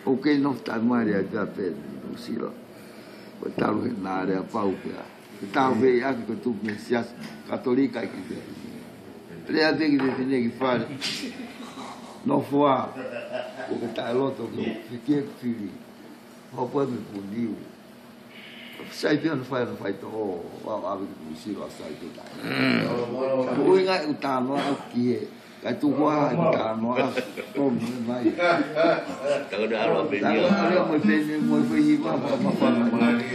Ok, não está mais a pé, não se lá. O tal na área pau que talvez aqui que tu messias católica aqui. Ele até que define que fala. Não foi o que está outro que fiquei filho. O povo me puniu. Sai bem não faz todo a que se lá sai tudo. O inga o tá no aqui. Cái tu qua cả nó tôm này từ đó là bên nhiều mới bên gì mà phần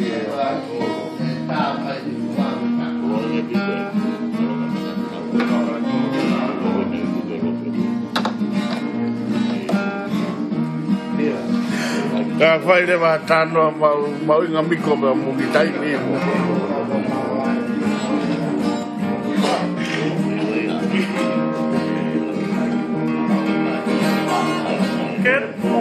Ka fai le wa tano mau inga miko me mo kitai ni mo. Get